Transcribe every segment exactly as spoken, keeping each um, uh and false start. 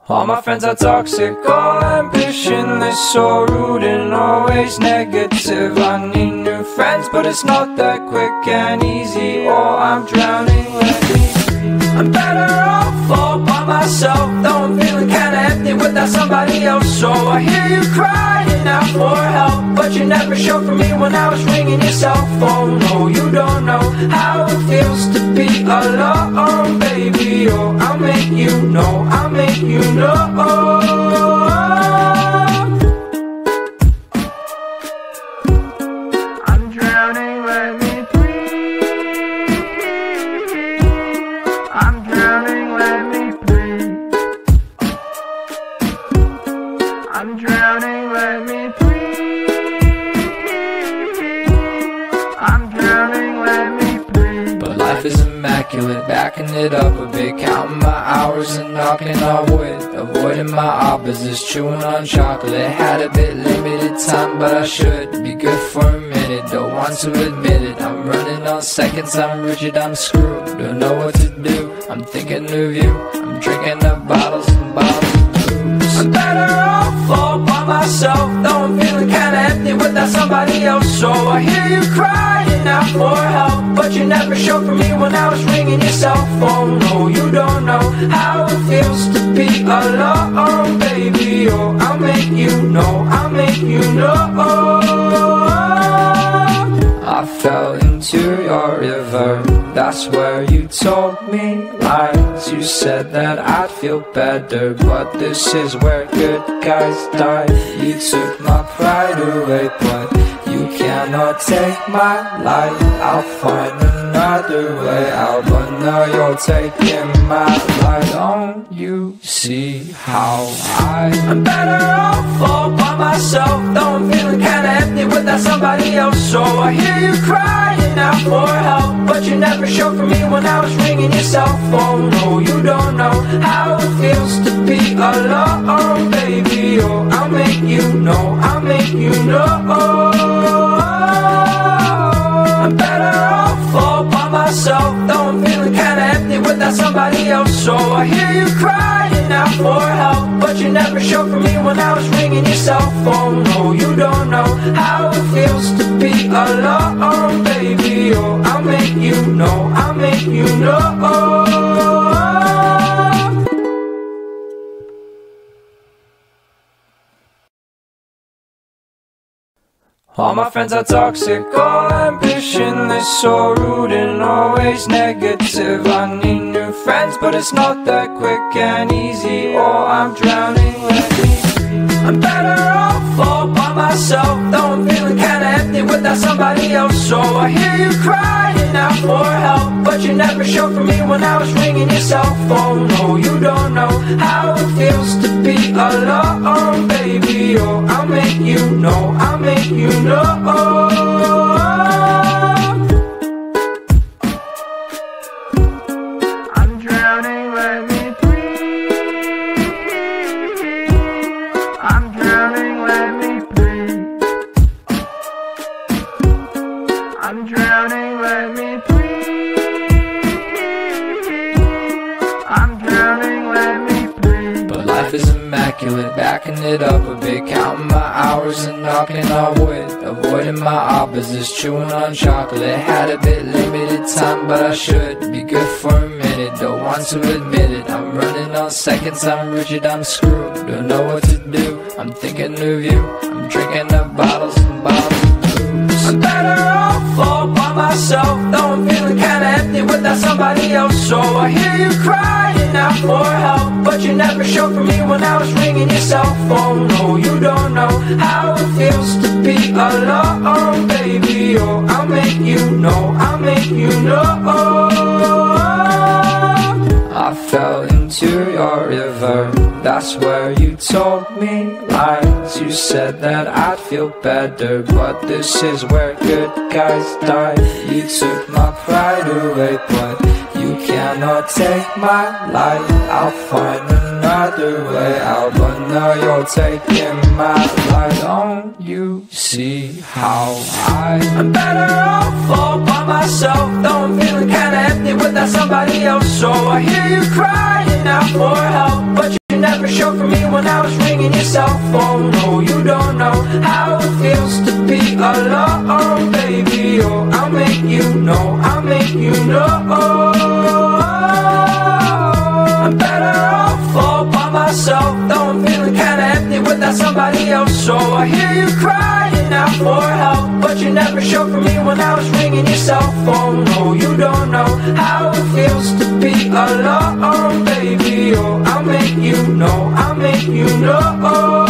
All my friends are toxic, all ambitionless, so rude and always negative. I need new friends, but it's not that quick and easy, or I'm drowning, let me free. I'm better off all by myself, though I'm feeling kinda empty without somebody else. So I hear you crying out for help, but you never showed for me when I was ringing your cell phone. No, you don't know how it feels to be alone, baby. Oh, I'll make you know, I'll make you know. I'm drowning, let me breathe. I'm drowning, let me breathe. I'm drowning, let me breathe. I'm drowning, let me breathe. But life is immaculate, backing it up a bit, counting my hours and knocking on wood, avoiding my opposites, chewing on chocolate. Had a bit limited time, but I should be good for a minute. Don't want to admit it, I'm running on seconds, I'm rigid, I'm screwed. Don't know what to do, I'm thinking of you. I'm drinking up bottles and bottles of booze. I'm better off all by myself, though I'm feeling kinda empty without somebody else. So I hear you crying out for help, but you never showed for me when I was ringing your cell phone. No, you don't know how it feels to be alone, baby. Oh, I'll make you know, I'll make you know. I fell into your river, that's where you told me lies. You said that I'd feel better, but this is where good guys die. You took my pride away, but you cannot take my life. I'll find another way out, but now you're taking my life. Don't you see how I I'm better off all by myself, though I'm feeling kinda empty without somebody else. So I hear you crying out for help, but you never showed for me when I was ringing your cell phone. No, you don't know how it feels to be alone, baby. Oh, I'll make you know, I'll make you know. I'm better off all by myself, though I'm feeling kinda empty without somebody else. So I hear you crying out for help, but you never showed for me when I was ringing your cell phone. No, you don't know how it feels to be alone, baby. Oh, I'll make you know, I'll make you know. All my friends are toxic, all ambitionless, so rude and always negative. I need new friends, but it's not that quick and easy, or I'm drowning, let me free. I'm better off all by myself, though I'm feeling kinda empty without somebody else. So I hear you crying out for help, but you never showed for me when I was ringing your cell phone. No, you don't know how it feels to be alone, baby. Oh, I'll make you know, I'll make you know. I'm drowning, let me breathe. I'm drowning, let me breathe. I'm drowning, let me breathe. I'm drowning, let me breathe. But life is immaculate, backing it up a bit, counting my hours and knocking on wood, avoiding my opposites, chewing on chocolate. Had a bit limited time, but I should be good for a minute. Don't want to admit it, I'm running on seconds, I'm rigid, I'm screwed. Don't know what to do, I'm thinking of you. I'm drinking up bottles and bottles of booze. I'm better off all by myself, though I'm feeling kinda empty without somebody else. So I hear you crying out for help, but you never showed for me when I was ringing your cell phone. No, you don't know how it feels to be alone, baby. Oh, I'll make you know, I'll make you know. I fell into your river, that's where you told me lies. You said that I'd feel better, but this is where good guys die. You took my pride away, but you cannot take my life. I'll find another way out, but now you're taking my life. Don't you see how I I'm better off all by myself, though I'm feeling kinda empty without somebody else. So I hear you crying out for help, but you never showed for me when I was ringing your cell phone. No, you don't know how it feels to be alone, baby. Oh, I'll make you know, I'll make you know. I'm better off all by myself, though I'm feeling kinda empty without somebody else. So I hear you crying out for help, but you never showed for me when I was ringing your cell phone. No, you don't know how it feels to be alone, baby. Oh, I'll make you know, I'll make you know.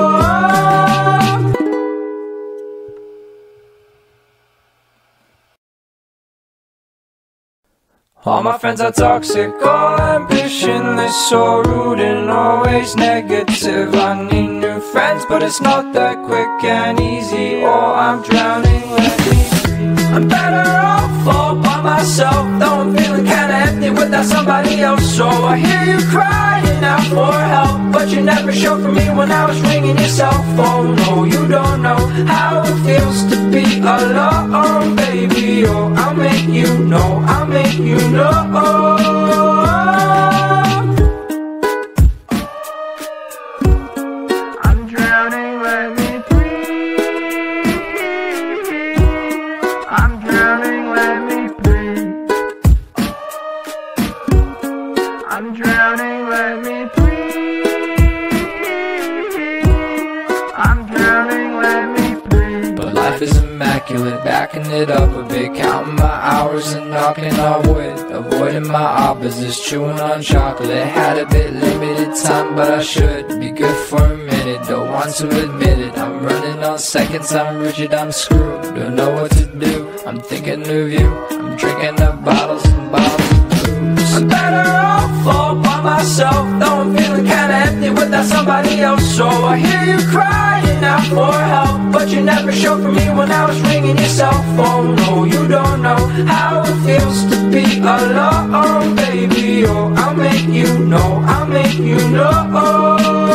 All my friends are toxic, all ambitionless, so rude and always negative. I need new friends, but it's not that quick and easy. Oh, I'm drowning, let me breathe. I'm better off all by myself, though I'm feeling kinda empty without somebody else. So I hear you crying out for help, but you never showed for me when I was ringing your cell phone. No, you don't know how it feels to be alone, baby. Oh, I'll make you know, I'll make you know. I'm drowning, let me breathe. I'm drowning, let me breathe. I'm drowning, let me breathe. I'm drowning, let me breathe. But life is immaculate, backing it up a bit, counting my hours and knocking on wood, avoiding my opposites, chewing on chocolate. Had a bit limited time, but I should be good for a minute. Don't want to admit it, I'm running on seconds, I'm rigid, I'm screwed. Don't know what to do, I'm thinking of you. I'm drinking up bottles and bottles of booze. I'm better off all by myself, though I'm feeling kinda empty without somebody else. So I hear you crying out for help, but you never showed for me when I was ringing your cell phone. No, you don't know how it feels to be alone, baby. Oh, I'll make you know, I'll make you know.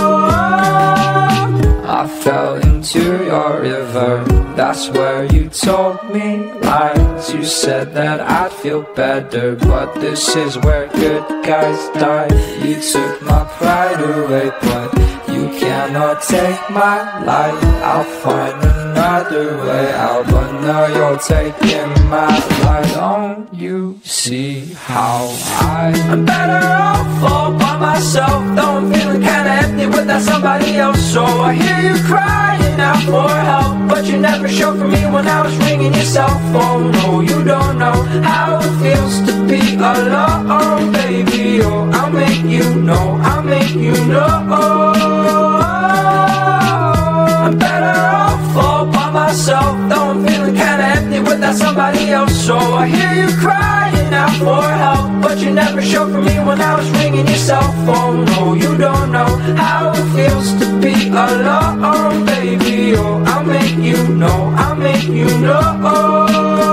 I fell into your river, that's where you told me lies. You said that I'd feel better, but this is where good guys die. You took my pride away, but you cannot take my life. I'll find another way out, but now you're taking my life. Don't you see how I I'm better off all by myself, though I'm feeling kinda empty without somebody else. So I hear you crying out for help, but you never showed for me when I was ringing your cell phone. No, you don't know how it feels to be alone, baby. Oh, I'll make you know, I'll make you know. I'm better off all by myself, though I'm feeling kinda empty without somebody else. So I hear you crying out for help, but you never showed for me when I was ringing your cell phone. No, you don't know how it feels to be alone, baby. Oh, I'll make you know, I'll make you know.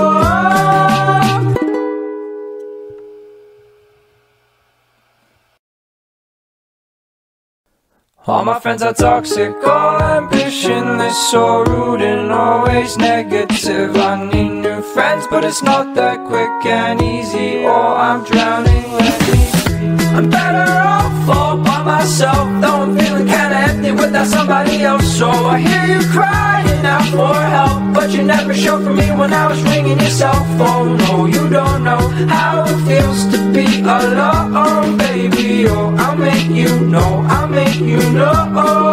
All my friends are toxic, all ambitionless, so rude and always negative. I need new friends, but it's not that quick and easy. Oh, I'm drowning, let me breathe. I'm better off all by myself, though I'm feeling kinda empty without somebody else. So I hear you crying out for help, but you never showed for me when I was ringing your cell phone. No, you don't know how it feels to be alone, baby. Oh, I'll make you know, I'll make you know.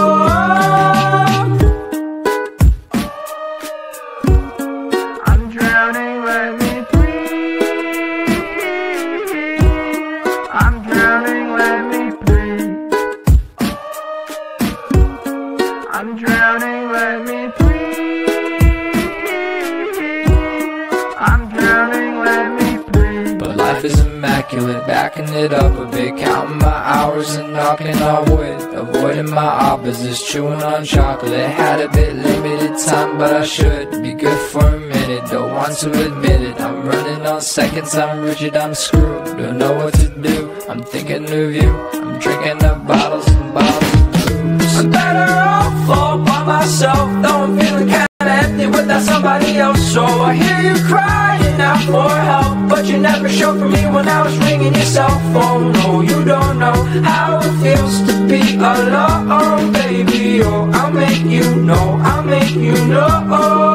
I'm drowning, let me breathe. I'm drowning, let me breathe. I'm drowning, let me breathe. I'm drowning, let me breathe. But life is immaculate, backing it up a bit, counting my hours and knocking on wood, avoiding my opposites, chewing on chocolate. Had a bit limited time, but I should be good for a minute. Don't want to admit it, I'm running on seconds, I'm rigid, I'm screwed. Don't know what to do, I'm thinking of you. I'm drinking up bottles and bottles of booze. I'm better off all by myself, though I'm feeling kinda empty without somebody else. So I hear you crying out for help, but you you never showed for me when I was ringing your cell phone. No, you don't know how it feels to be alone, baby. Oh, I'll make you know, I'll make you know.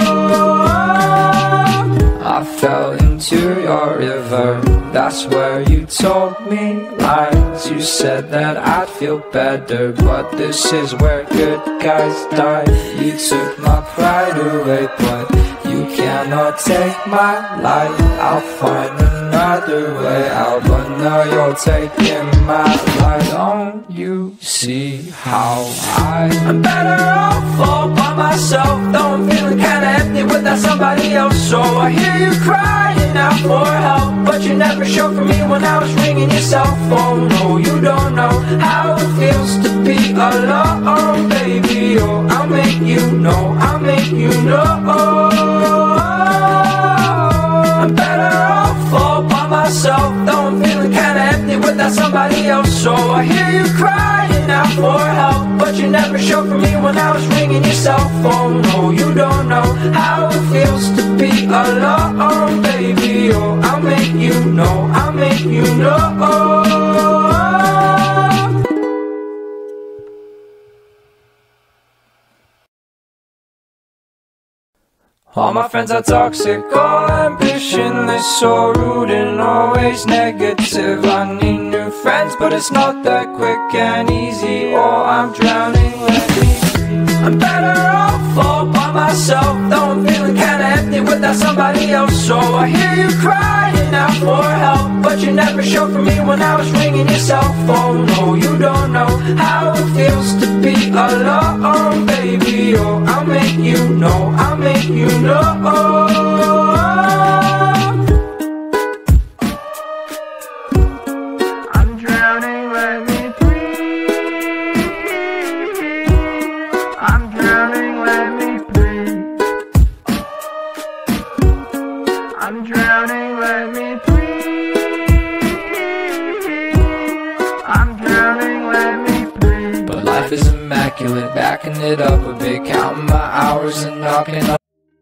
I fell into your river, that's where you told me lies. You said that I'd feel better, but this is where good guys die. You took my pride away, but you cannot take my life. I'll find another way out, but now you're taking my life. Don't you see how I I'm better off all by myself, though I'm feeling kinda empty without somebody else. So I hear you crying out for help, but you never showed for me when I was ringing your cell phone. No, you don't know how it feels to be alone, baby. Oh, I'll make you know, I'll make you know. I'm better off all by myself, though I'm feeling kinda empty without somebody else. So I hear you crying out for help, but you never showed for me when I was ringing your cell phone. No, you don't know how it feels to be alone, baby. Oh, I'll make you know, I'll make you know. All my friends are toxic, all ambitionless, so rude and always negative. I need new friends, but it's not that quick and easy, or I'm drowning, let me breathe. I'm better off all by myself, though I'm feeling kinda empty without somebody else. So I hear you crying out for help, but you never showed for me when I was ringing your cell phone. No, you don't know how it feels to be alone, baby. Oh, I'll make you know, I'll make you know. I'm drowning, let me breathe. I'm drowning, let me breathe. I'm drowning, let me breathe. I'm drowning, let me breathe. But life is immaculate, backing it up a bit, counting my hours and knocking up.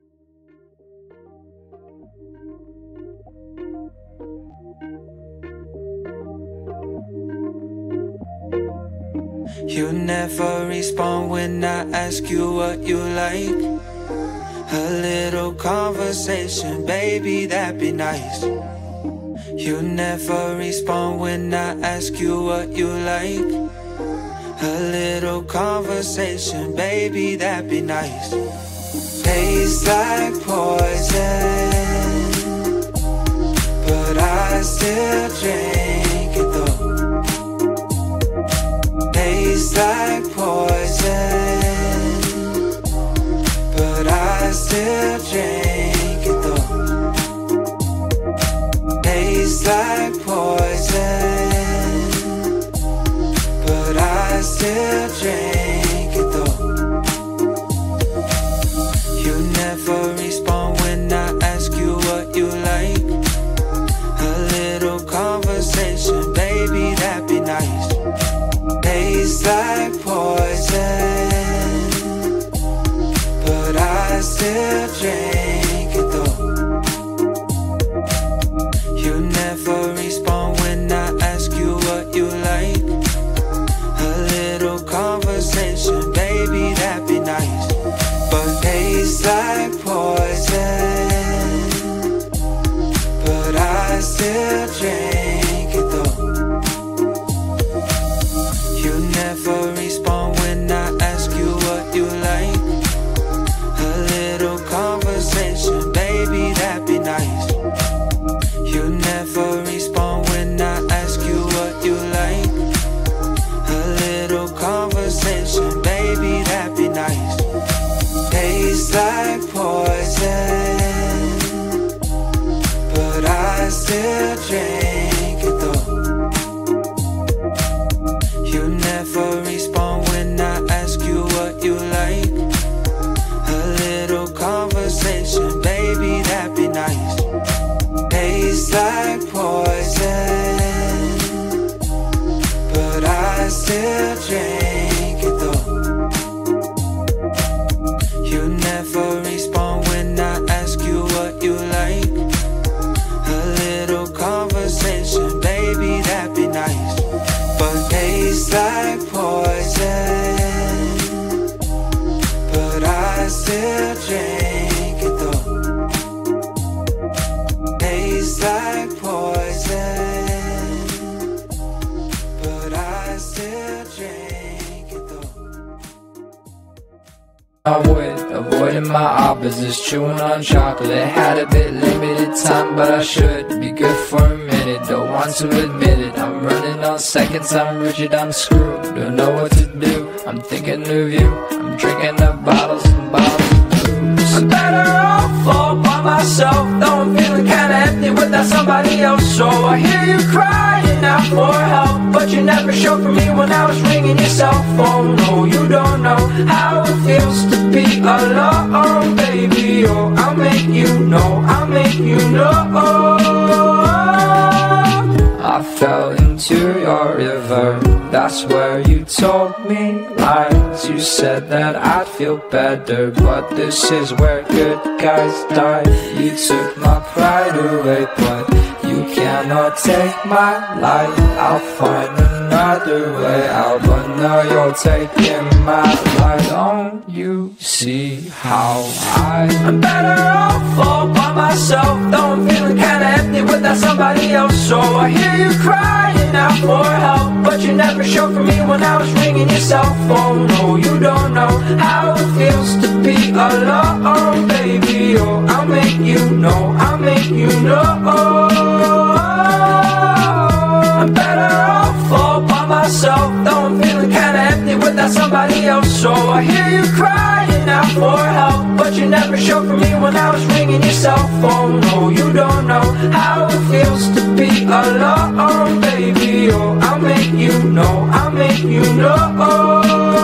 You never respond when I ask you what you like. A little conversation, baby, that'd be nice. You never respond when I ask you what you like. A little conversation, baby, that'd be nice. Tastes like poison, but I still drink it though. Tastes like poison, but I still drink it though. Tastes like poison, but I still drink it though. You never respond when I ask you what you like. A little conversation, baby, that'd be nice. Tastes like poison, but I still drink it though. You never respond when I ask you what you like. A little conversation, baby, that'd be nice. But tastes like poison, but I still drink it though. You never respond when I ask you what you like. A little conversation, baby, that'd be nice. You never respond when I ask you what you like. A little conversation, baby, that'd be nice. Tastes like poison, but I still drink it though. You never respond when I ask you what you like. A little conversation, baby, that'd be nice. Tastes like poison, but I still drink it though. You never respond when I ask you what you like. A little I still drink it though. I would, avoiding my opposites, chewing on chocolate. Had a bit limited time, but I should be good for a minute. Don't want to admit it, I'm running on seconds, I'm rigid, I'm screwed. Don't know what to do, I'm thinking of you. I'm drinking up bottles and bottles of booze. I'm better off all by myself, though I'm feeling kinda empty without somebody else. So I hear you crying out for help, but you never showed for me when I was ringing your cell phone. No, you don't know how it feels to be alone, baby. Oh, I'll make you know, I'll make you know. I fell into your river, that's where you told me lies. You said that I'd feel better, but this is where good guys die. You took my pride away, but you cannot take my life. I'll find another way out, but now you're taking my life. Don't you see how I I'm better off all by myself, though I'm feeling kinda empty without somebody else. So I hear you crying out for help, but you never showed for me when I was ringing your cell phone. No, you don't know how it feels to be alone, baby. Oh, I'll make you know, I'll make you know. I'm better off all by myself, though I'm feeling kinda empty without somebody else. So I hear you crying out for help, but you never showed for me when I was ringing your cell phone. No, you don't know how it feels to be alone, baby. Oh, I'll make you know, I'll make you know.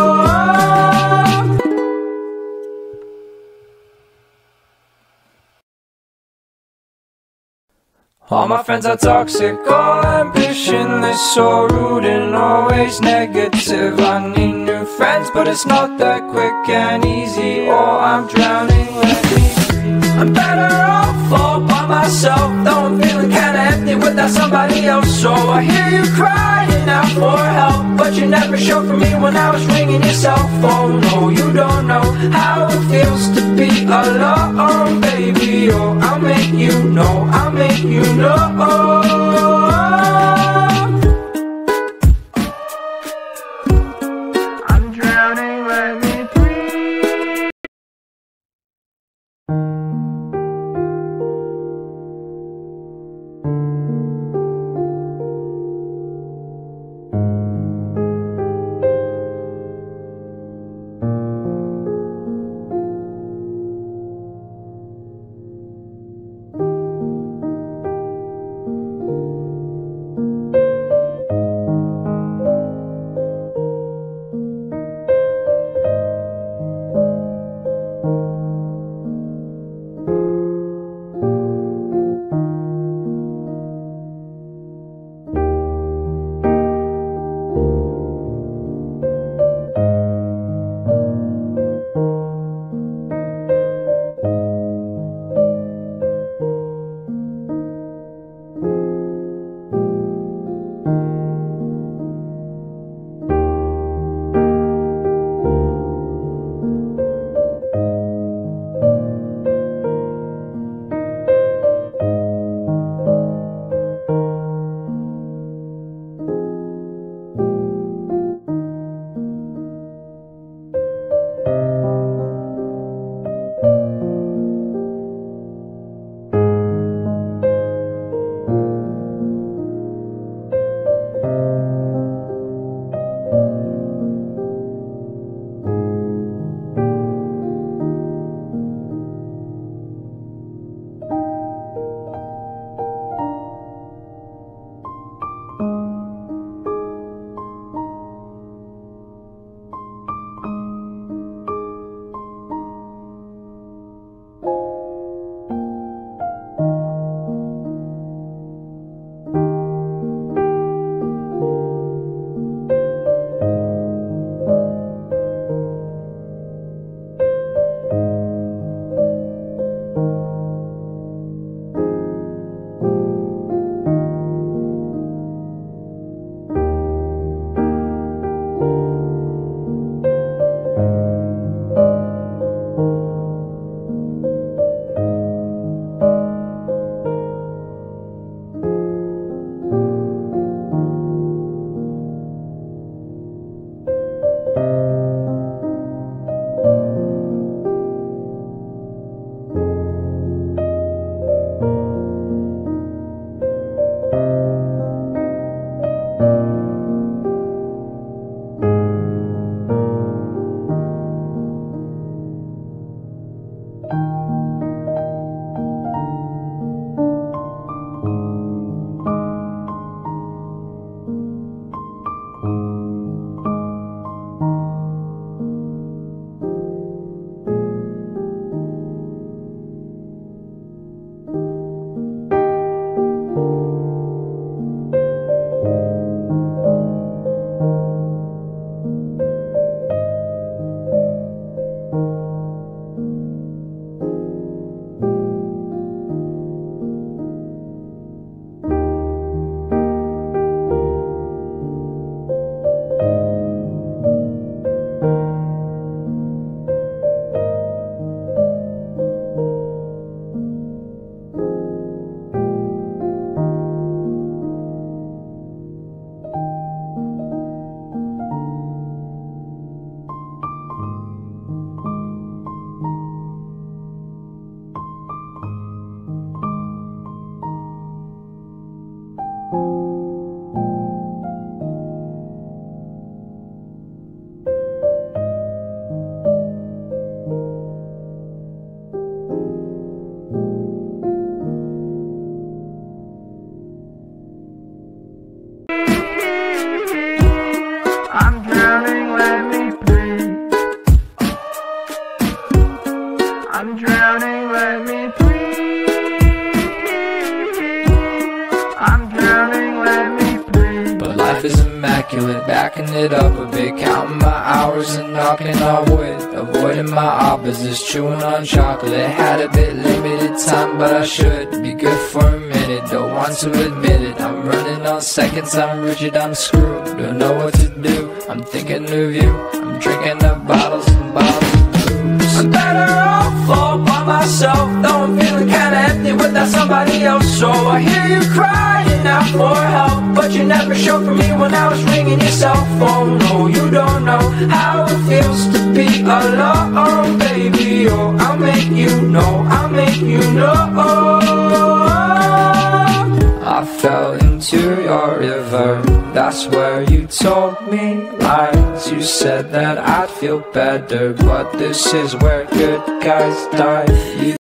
All my friends are toxic, all ambitionless, so rude and always negative. I need new friends, but it's not that quick and easy, or I'm drowning, let me breathe. I'm better off all by myself, though I'm feeling kinda empty without somebody else. So I hear you crying out for help, but you never showed for me when I was ringing your cell phone. No, you don't know how it feels to be alone, baby. Oh, I'll make you know, I'll make you know. I'm drowning, let me breathe. I'm drowning, let me breathe. I'm drowning, let me breathe. But life is immaculate, backing it up a bit, counting my hours and knocking on wood, avoiding my opposites, chewing on chocolate. Had a bit limited time, but I should be good for a minute. Don't want to admit it, I'm running on seconds, I'm rigid, I'm screwed. Don't know what to do, I'm thinking of you. I'm drinking up bottles and bottles of booze. I'm better off all by myself, though I'm feeling kinda empty without somebody else. So I hear you crying out for help, but you never showed for me when I was ringing your cell phone. No, you don't know how it feels to be alone, baby. Oh, I'll make you know, I'll make you know. I fell into your river, that's where you told me lies. You said that I'd feel better, but this is where good guys die. You